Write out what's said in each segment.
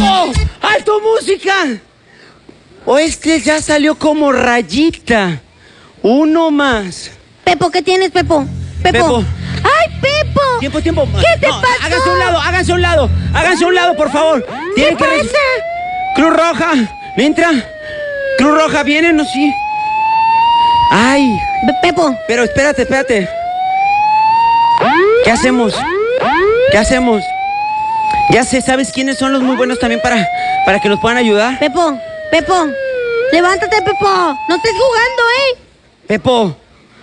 ¡Pepo! ¡Alto música! O este ya salió como rayita. Uno más. Pepo, ¿qué tienes, Pepo? Pepo. ¡Ay, Pepo! Tiempo. ¿Qué te pasó? Háganse a un lado, por favor. ¿Qué pasa? Cruz Roja, entra. Cruz Roja, ¿vienen o sí? Ay. Pepo. Pero espérate. ¿Qué hacemos? Ya sé, ¿sabes quiénes son los muy buenos también para que nos puedan ayudar? Pepo. Levántate, Pepo. No estés jugando, Pepo.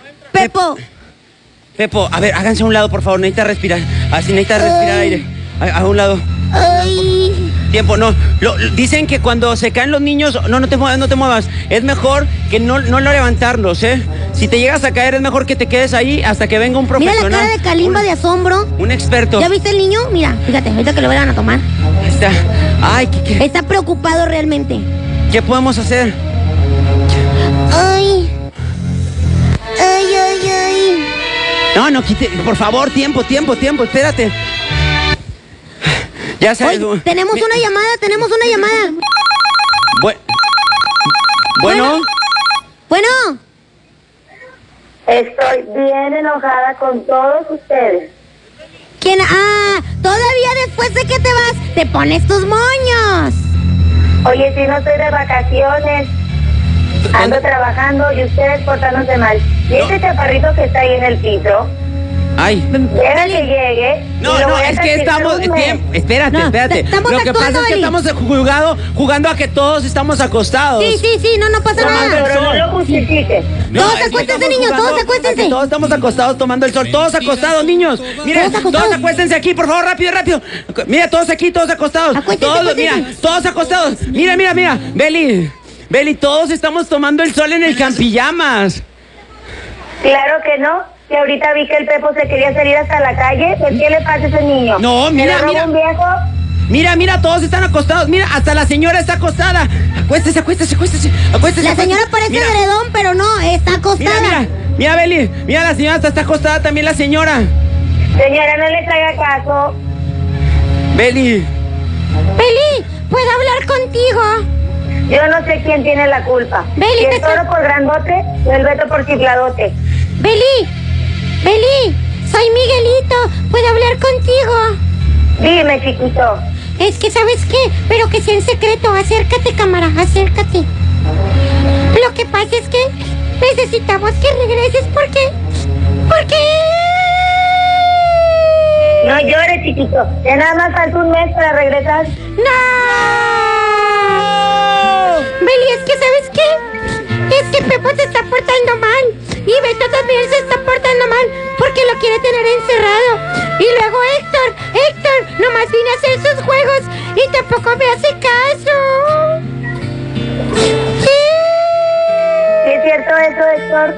Pepo, a ver, háganse a un lado, por favor. Necesita respirar. Así necesita respirar aire. A un lado. Ay. Tiempo, no. Dicen que cuando se caen los niños, no te muevas. Es mejor que no levantarlos, ¿eh? Si te llegas a caer, es mejor que te quedes ahí hasta que venga un profesional. Mira la cara de Kalimba de asombro. Un experto. ¿Ya viste el niño? Mira, fíjate, ahorita que lo vayan a tomar. Ahí está. Ay, ¿qué? Está preocupado realmente. ¿Qué podemos hacer? Ay. No, quite, por favor, tiempo, espérate. Ya sabes. Oye, tenemos una llamada. Bueno. Estoy bien enojada con todos ustedes. ¿Quién? Ah, todavía después de que te vas, te pones tus moños. Oye, si no estoy de vacaciones, ando trabajando y ustedes portándose mal. ¿Y ese chaparrito que está ahí en el piso? Ay. Deja que llegue. No, es que estamos... Espérate. Lo que pasa es que estamos jugando a que todos estamos acostados. Sí, no pasa nada. Pero no lo justifiques. Todos acuéstense, niños, todos acuéstense. Todos estamos acostados tomando el sol. Todos acostados, niños. Miren, todos acuéstense aquí, por favor, rápido. Mira, todos aquí, todos acostados. Mira, todos acostados. Mira. Beli, todos estamos tomando el sol en el campillamas. Claro que no. Que ahorita vi que el Pepo se quería salir hasta la calle. ¿Pues qué le pasa a ese niño? No, mira. Un viejo? Mira, todos están acostados. Mira, hasta la señora está acostada. Acuéstese. La señora parece edredón, pero no, está acostada. Mira, Beli. Mira, la señora está acostada también, la señora. Señora, no les haga caso. Beli, ¿puedo hablar contigo? Yo no sé quién tiene la culpa. Beli, si el Toro por grandote o el Beto por chifladote. Beli, soy Miguelito. ¿Puedo hablar contigo? Dime, chiquito. Es que, ¿sabes qué? Pero que sea en secreto. Acércate, cámara, acércate. Lo que pasa es que necesitamos que regreses porque... No llores, chiquito. Ya nada más falta un mes para regresar. ¡No! Beli, es que, ¿sabes qué? Es que Pepo se está portando mal. Y Beto también se está portando mal porque lo quiere tener encerrado. Y luego Héctor, nomás vine a hacer sus juegos y tampoco me hace caso. ¿Sí es cierto eso, Héctor?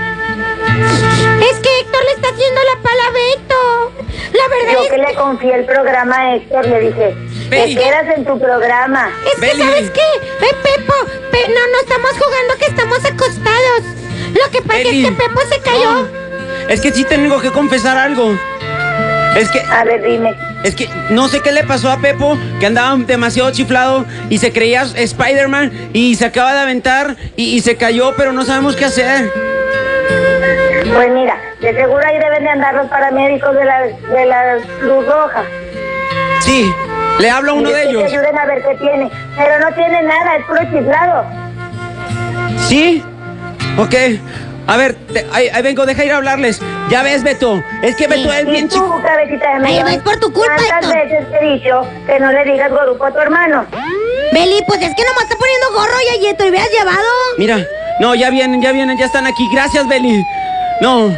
Es que Héctor le está haciendo la pala a Beto. La verdad Yo que le confié el programa a Héctor, le dije, te quedas en tu programa. Es que, ¿sabes qué? Pepo, no estamos jugando, que estamos acostados. Lo que pasa es que Pepo se cayó. No. Es que sí tengo que confesar algo. Es que... A ver, dime. Es que no sé qué le pasó a Pepo, que andaba demasiado chiflado y se creía Spider-Man y se acaba de aventar y se cayó, pero no sabemos qué hacer. Pues mira, de seguro ahí deben de andar los paramédicos de la Cruz Roja. Sí, le hablo a uno de ellos. Que ayuden a ver qué tiene. Pero no tiene nada, es puro chiflado. ¿Sí? Ok. A ver, ahí vengo, deja ir a hablarles. Ya ves, Beto, es que Beto es bien chico. Cabecita de melón, es por tu culpa, ¿cuántas Héctor? veces te he dicho que no le digas gorupo a tu hermano? Beli, pues es que nomás está poniendo gorro, y te hubieras llevado. Mira, no, ya vienen, ya están aquí. Gracias, Beli. No,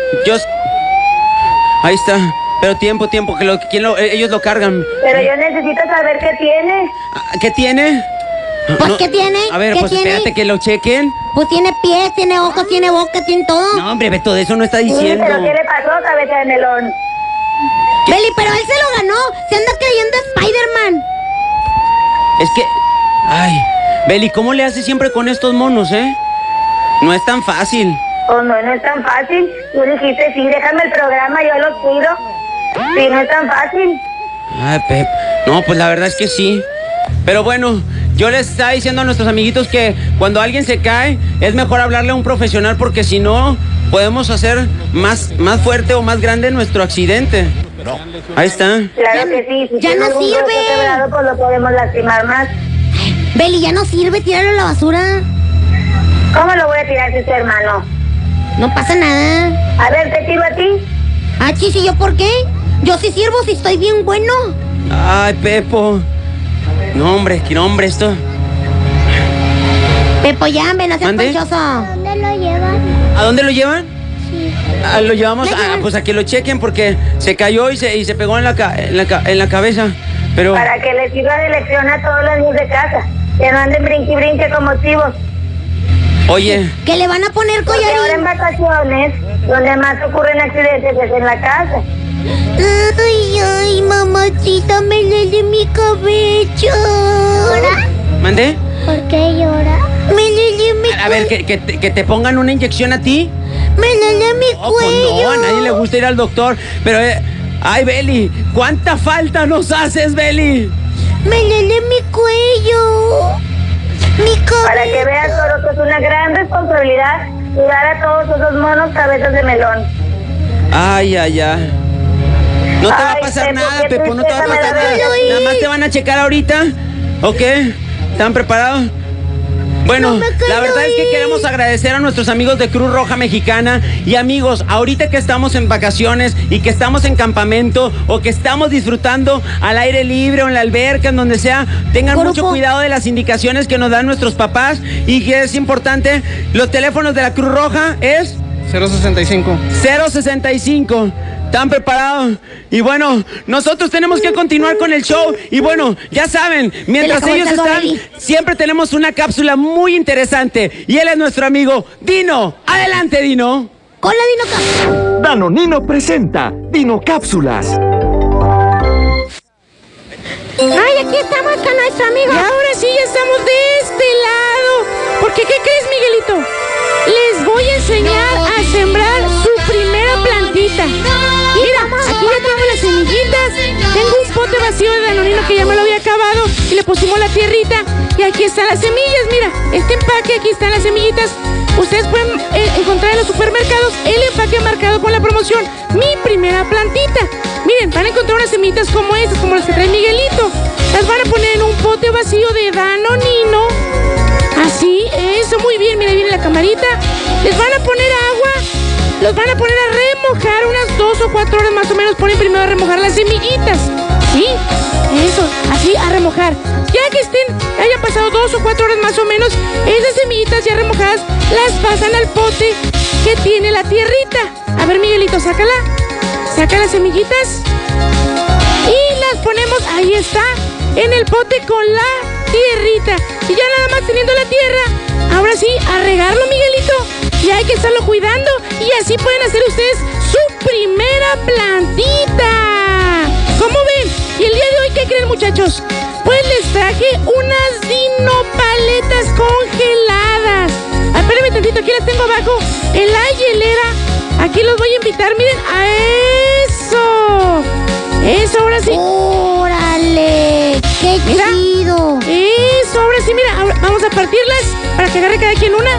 ahí está. Pero tiempo, que ellos lo cargan. Pero yo necesito saber qué tiene. ¿Qué tiene? Pues, ¿qué tiene? A ver, ¿Qué pues tiene? espérate que lo chequen. Pues tiene pies, tiene ojos, tiene boca, tiene todo. No, hombre, Beto, de eso no está Sí, diciendo. pero ¿qué le pasó, cabeza de melón? Beli, pero él se lo ganó. Se anda creyendo Spider-Man. Es que... Ay, Beli, ¿cómo le haces siempre con estos monos, No es tan fácil. Oh, no es tan fácil. Tú dijiste, sí, déjame el programa, yo los cuido. Sí, no es tan fácil. Ay, Pep. No, pues la verdad es que sí. Pero bueno, yo les estaba diciendo a nuestros amiguitos que cuando alguien se cae, es mejor hablarle a un profesional porque si no, podemos hacer más fuerte o más grande nuestro accidente. No. Ahí está. Claro que sí. Si ya no tiene algún sirve. hueso quebrado, pues lo podemos lastimar más. Beli, ya no sirve, tíralo a la basura. ¿Cómo lo voy a tirar si es tu hermano? No pasa nada. A ver, ¿te tiro a ti? Ah, chis, ¿y yo por qué? Yo sí sirvo si estoy bien bueno. Ay, Pepo. No, hombre, qué nombre esto. Pepo, ya, ven, no seas ¿Mande? ponchoso. ¿Dónde lo llevan? ¿A dónde lo llevan? Sí. Lo llevamos pues a que lo chequen porque se cayó y se pegó en la cabeza. Pero Para que les sirva de lección a todos los niños de casa. Que no anden brinque y brinque como chivos. oye, Que le van a poner Porque ahora en collarín. vacaciones, donde más ocurren accidentes es en la casa. Ay, mamacita, me duele mi cabello. ¿Llora? ¿mandé? ¿Por qué llora? Me duele mi A ver, que te pongan una inyección a ti. Me duele mi Oh, pues cuello. no, a nadie le gusta ir al doctor. Pero, ay, Beli, ¿cuánta falta nos haces, Beli? Me duele mi cuello. Mi Para que cabello. veas, Toro, que es una gran responsabilidad cuidar a todos esos monos cabezas de melón. Ay, ay, ay. No te va a Ay, pasar Pepo, nada, qué Pepo, no te va a tristeza me pasar da nada. verlo. Nada más te van a checar ahorita. ¿Ok? ¿Están preparados? Bueno, No me quiero la verdad es que ir. queremos agradecer a nuestros amigos de Cruz Roja Mexicana. Y amigos, ahorita que estamos en vacaciones y que estamos en campamento o que estamos disfrutando al aire libre o en la alberca, en donde sea, tengan Grupo. mucho cuidado de las indicaciones que nos dan nuestros papás. Y que es importante, los teléfonos de la Cruz Roja es 065. 065. ¿Están preparados? Y bueno, nosotros tenemos que continuar con el show. Y bueno, ya saben, mientras acabó el ellos caldo, están, Beli. siempre tenemos una cápsula muy interesante. Y él es nuestro amigo Dino. Adelante, Dino. Con la Dino. Danonino presenta Dino Cápsulas. Ay, aquí estamos con nuestro amigo. Y ahora sí, ya estamos de este lado. Porque, ¿qué crees, Miguelito? Les voy a enseñar a sembrar su primera plantita. Mira, aquí ya tengo las semillitas. Tengo un pote vacío de danonino que ya me lo había acabado. Y le pusimos la tierrita. Y aquí están las semillas. Mira, este empaque, aquí están las semillitas. Ustedes pueden encontrar en los supermercados el empaque marcado con la promoción Mi Primera Plantita. Miren, van a encontrar unas semillitas como estas, como las que trae Miguelito. Las van a poner en un pote vacío de danonino. Así, eso, muy bien, mira, viene la camarita. Les van a poner agua, los van a poner a remojar unas 2 o 4 horas más o menos. Ponen primero a remojar las semillitas. Sí, eso, así, a remojar. Ya que hayan pasado 2 o 4 horas más o menos, esas semillitas ya remojadas las pasan al pote que tiene la tierrita. A ver, Miguelito, sácala. Saca las semillitas y las ponemos, ahí está, en el pote con la tierrita. Y ya nada más teniendo la tierra, ahora sí, a regarlo, Miguelito. Y hay que estarlo cuidando. Y así pueden hacer ustedes su primera plantita. ¿Cómo ven? Y el día de hoy, ¿qué creen, muchachos? Pues les traje unas dinopaletas congeladas. Espérenme tantito, aquí las tengo abajo en la hielera. Aquí los voy a invitar, miren, a eso. Eso, ahora sí. ¡Órale! ¡Qué Mira. chido! Eso, ahora sí, mira, ahora vamos a partirlas para que agarre cada quien una.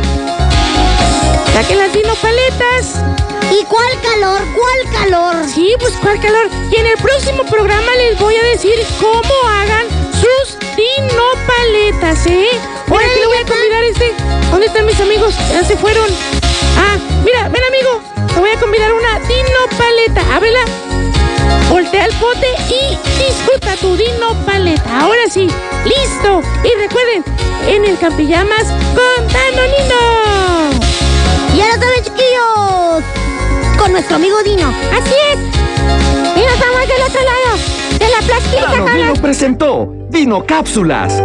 Saquen las dinopaletas. ¿Y cuál calor? ¿Cuál calor? Sí, pues cuál calor. Y en el próximo programa les voy a decir cómo hagan sus dinopaletas, ¿eh? Por aquí le voy a convidar ¿Dónde están mis amigos? Ya se fueron. Ah, mira, ven, amigo. Te voy a convidar una dinopaleta. Ábrela. Voltea el pote y disfruta tu dinopaleta. Ahora sí, listo. Y recuerden, en el Campillamas con Danonino. Ya lo saben, chiquillos. Con nuestro amigo Dino. Así es. Y nos vamos del otro lado de la plastica con Danonino las... presentó Dino Cápsulas.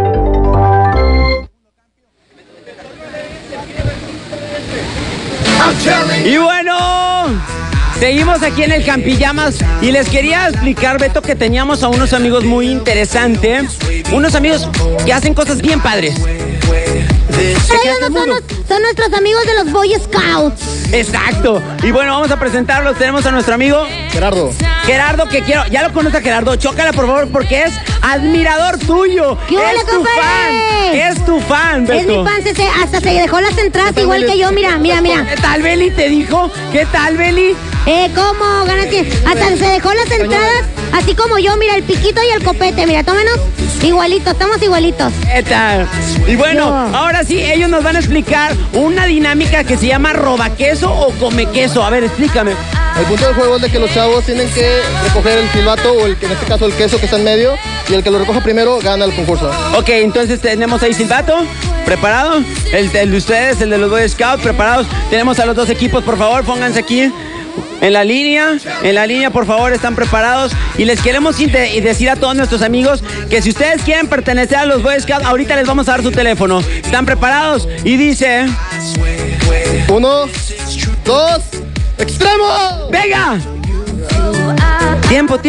Y bueno, seguimos aquí en el Campillamas y les quería explicar, Beto, que teníamos a unos amigos muy interesantes, unos amigos que hacen cosas bien padres. Ellos son nuestros amigos de los Boy Scouts. Exacto. Y bueno, vamos a presentarlos. Tenemos a nuestro amigo Gerardo. Gerardo, que quiero, ya lo conoce a Gerardo, chócala por favor porque es admirador tuyo. ¿Qué hola, es tu compadre? fan. Es tu fan, Beto. Es mi fan, hasta se dejó las entradas igual que yo, mira. ¿Qué tal, Beli? ¿Te dijo? ¿Qué tal, Beli? ¿Cómo? Ganaste. Hasta se dejó las entradas, así como yo, mira, el piquito y el copete, mira, tómenos. Igualitos, estamos igualitos. ¿Qué tal? Y bueno, ahora sí, ellos nos van a explicar una dinámica que se llama roba queso o come queso. A ver, explícame. El punto del juego es de que los chavos tienen que recoger el silbato o en este caso el queso que está en medio, y el que lo recoja primero gana el concurso. Ok, entonces tenemos ahí silbato preparado, el de ustedes, el de los Boy Scouts preparados. Tenemos a los dos equipos, por favor, pónganse aquí en la línea, por favor, están preparados. Y les queremos decir a todos nuestros amigos que si ustedes quieren pertenecer a los Boy Scouts, ahorita les vamos a dar su teléfono. ¿Están preparados? Y dice... 1, 2, ¡extremo! ¡Venga! Tiempo.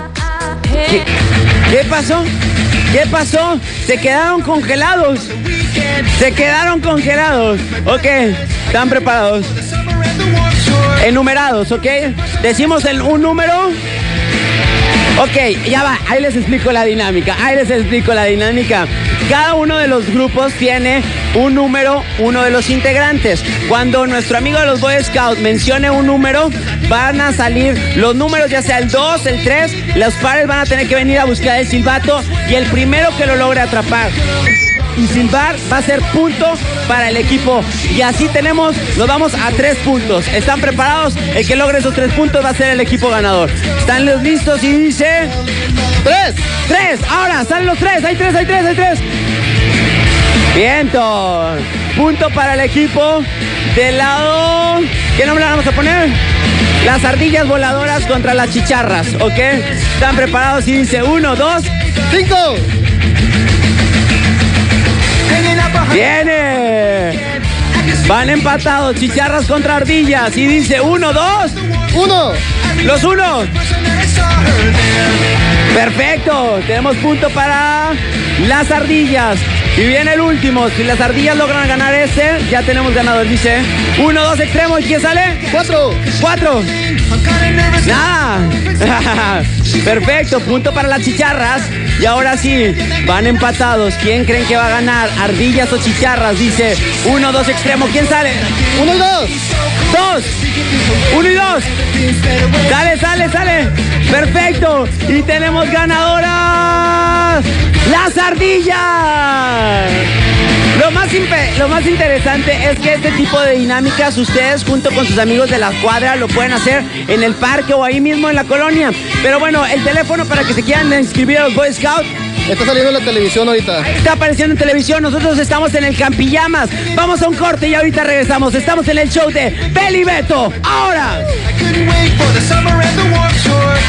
¿Qué pasó? Se quedaron congelados. Ok, ¿están preparados? Enumerados, ¿ok? Decimos un número. Ok, ya va, ahí les explico la dinámica. Cada uno de los grupos tiene un número, uno de los integrantes. Cuando nuestro amigo de los Boy Scouts mencione un número, van a salir los números, ya sea el 2, el 3. Los pares van a tener que venir a buscar el silbato y el primero que lo logre atrapar y silbar va a ser punto para el equipo. Y así nos vamos a 3 puntos. ¿Están preparados? El que logre esos 3 puntos va a ser el equipo ganador. ¿Están los listos? Y dice... 3. Ahora, salen los 3. Hay 3. Viento. Punto para el equipo del lado... ¿Qué nombre le vamos a poner? Las ardillas voladoras contra las chicharras, ¿ok? ¿Están preparados? Y dice 1, 2, 5. ¡Viene! Van empatados, chicharras contra ardillas. Y dice 1, 2, 1. Los 1. Perfecto. Tenemos punto para las ardillas. Y viene el último. Si las ardillas logran ganar ya tenemos ganador. Dice 1, 2, extremo. ¿Y quién sale? 4. Nada. Perfecto. Punto para las chicharras. Y ahora sí, van empatados. ¿Quién creen que va a ganar? ¿Ardillas o chicharras? Dice 1, 2, extremo. ¿Quién sale? 1 y 2. 1 y 2. Sale. Perfecto. Y tenemos ganadoras. ¡Las ardillas! Lo más interesante es que este tipo de dinámicas ustedes junto con sus amigos de la cuadra lo pueden hacer en el parque o ahí mismo en la colonia. Pero bueno, el teléfono para que se quieran inscribir a los Boy Scouts está saliendo en la televisión ahorita. Está apareciendo en televisión. Nosotros estamos en el Campillamas. Vamos a un corte y ahorita regresamos. Estamos en el show de Beli Beto. Ahora.